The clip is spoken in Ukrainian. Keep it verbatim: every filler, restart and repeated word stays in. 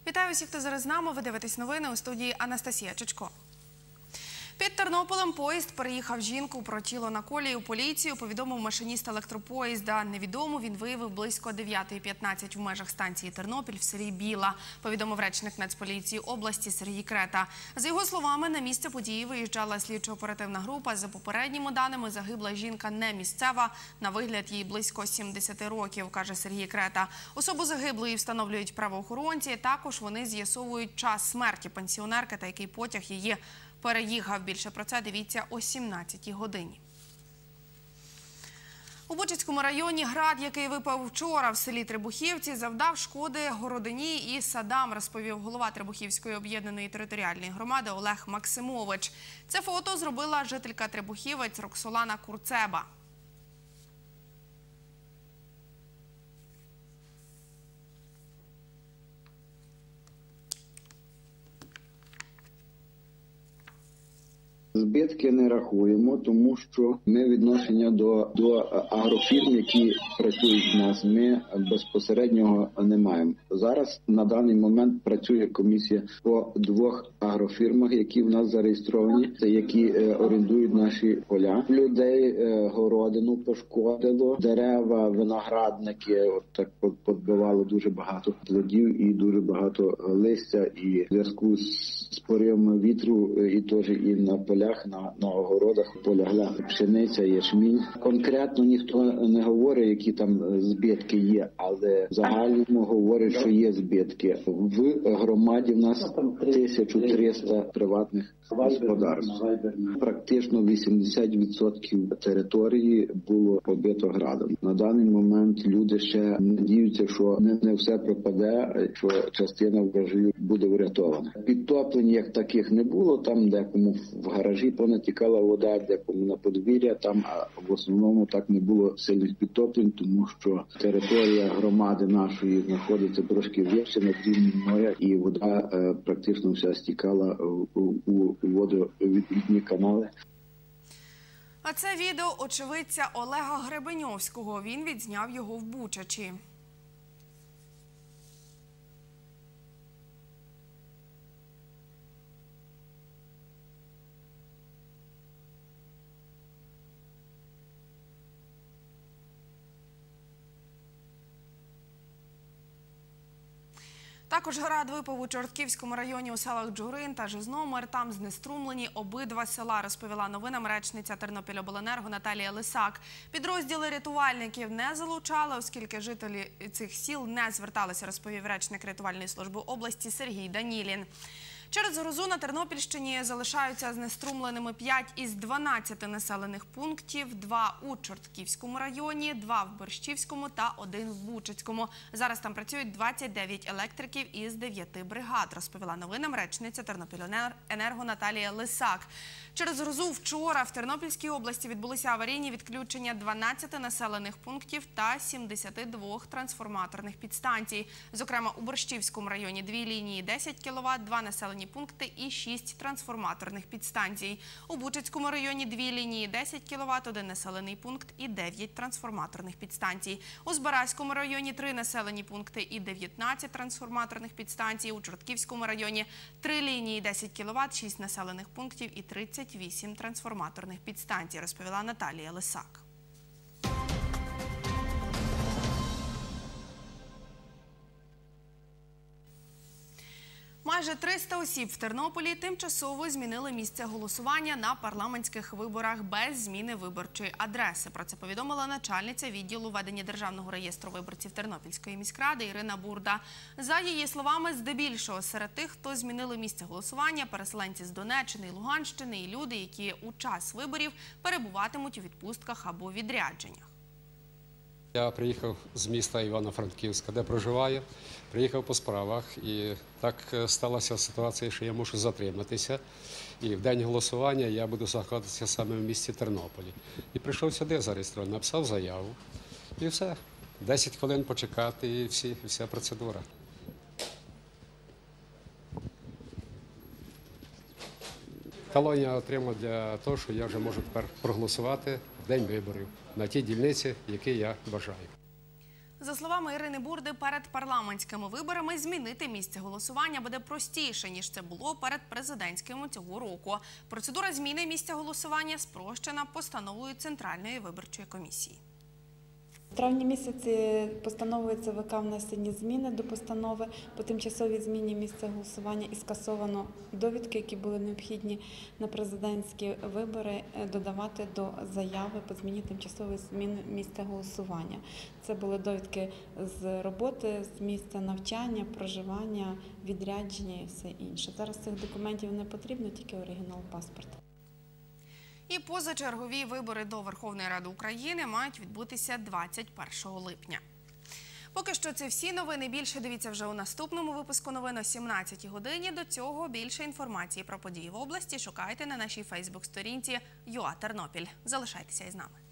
Вітаю всіх, хто зараз з нами. Ви дивитесь новини, у студії Анастасія Чичко. Під Тернополем поїзд переїхав жінку про тіло на колії. У поліцію повідомив машиніст електропоїзда. Невідому він виявив близько дев'ятої п'ятнадцять в межах станції Тернопіль в селі Біла, повідомив речник Нацполіції області Сергій Крета. За його словами, на місце події виїжджала слідчо-оперативна група. За попередніми даними, загибла жінка не місцева, на вигляд їй близько сімдесяти років, каже Сергій Крета. Особу загиблої встановлюють правоохоронці, також вони з'ясовують час смерті пенсіонерки та який потяг її переїхав. Більше про це дивіться о сімнадцятій годині. У Бучацькому районі град, який випав вчора в селі Требухівці, завдав шкоди городині і садам, розповів голова Требухівської об'єднаної територіальної громади Олег Максимович. Це фото зробила жителька Требухівець Роксолана Курцеба. Збитки не рахуємо, тому що ми відношення до, до агрофірм, які працюють в нас, ми безпосереднього не маємо. Зараз на даний момент працює комісія по двох агрофірмах, які в нас зареєстровані, це які е, орендують наші поля. Людей е, городину пошкодило, дерева, виноградники, от так подбивало дуже багато плодів і дуже багато листя. І в зв'язку з поривами вітру і теж і на полях, На, на огородах полягла пшениця, ячмінь. Конкретно ніхто не говорить, які там збитки є, але в загальному говорять, що є збитки. В громаді в нас тисяча триста приватних господарств. Практично вісімдесят відсотків території було побито градом. На даний момент люди ще надіються, що не, не все пропаде, що частина врожаю буде врятована. Підтоплень як таких не було, там декому в гаражі понатікала вода, декому на подвір'я, там а в основному так не було сильних підтоплень, тому що територія громади нашої знаходиться трошки вище над рівнем моря, і вода е, практично вся стікала у, у, у водовідні канали. А це відео очевидця Олега Гребеньовського. Він відзняв його в Бучачі. Також град випав у Чортківському районі у селах Джурин та Жизномир. Там знеструмлені обидва села, розповіла новинам речниця Тернопільобленерго Наталія Лисак. Підрозділи рятувальників не залучали, оскільки жителі цих сіл не зверталися, розповів речник рятувальної служби області Сергій Данілін. Через грозу на Тернопільщині залишаються знеструмленими п'ять із дванадцяти населених пунктів, два у Чортківському районі, два в Борщівському та один в Бучацькому. Зараз там працюють двадцять дев'ять електриків із дев'яти бригад, розповіла новинам речниця Тернопільенерго Наталія Лисак. Через грозу вчора в Тернопільській області відбулися аварійні відключення дванадцяти населених пунктів та сімдесяти двох трансформаторних підстанцій. Зокрема, у Борщівському районі дві лінії десять кіловат, два населені пункти і шість трансформаторних підстанцій. У Бучацькому районі дві лінії десять кіловат, один населений пункт і дев'ять трансформаторних підстанцій. У Збаразькому районі три населені пункти і дев'ятнадцять трансформаторних підстанцій. У Чортківському районі три лінії десять кіловат, шість населених пунктів і тридцять вісім трансформаторних підстанцій, розповіла Наталія Лисак. Майже триста осіб в Тернополі тимчасово змінили місце голосування на парламентських виборах без зміни виборчої адреси. Про це повідомила начальниця відділу ведення Державного реєстру виборців Тернопільської міськради Ірина Бурда. За її словами, здебільшого серед тих, хто змінили місце голосування, переселенці з Донеччини і Луганщини і люди, які у час виборів перебуватимуть у відпустках або відрядженнях. Я приїхав з міста Івано-Франківська, де проживаю, приїхав по справах, і так сталася ситуація, що я мушу затриматися. І в день голосування я буду знаходитися саме в місті Тернополі. І прийшов сюди зареєстрований, написав заяву, і все. десять хвилин почекати, і всі, вся процедура. Талон я отримав для того, що я вже можу тепер проголосувати в день виборів на тій дільниці, які я бажаю. За словами Ірини Бурди, перед парламентськими виборами змінити місце голосування буде простіше, ніж це було перед президентськими цього року. Процедура зміни місця голосування спрощена постановою Центральної виборчої комісії. В травні місяці постановою ЦВК внесені зміни до постанови по тимчасовій зміні місця голосування і скасовано довідки, які були необхідні на президентські вибори, додавати до заяви по зміні тимчасової зміни місця голосування. Це були довідки з роботи, з місця навчання, проживання, відрядження і все інше. Зараз цих документів не потрібно, тільки оригінал паспорта. І позачергові вибори до Верховної Ради України мають відбутися двадцять першого липня. Поки що це всі новини. Більше дивіться вже у наступному випуску новин о сімнадцятій годині. До цього більше інформації про події в області шукайте на нашій фейсбук-сторінці ЮА Тернопіль. Залишайтеся із нами.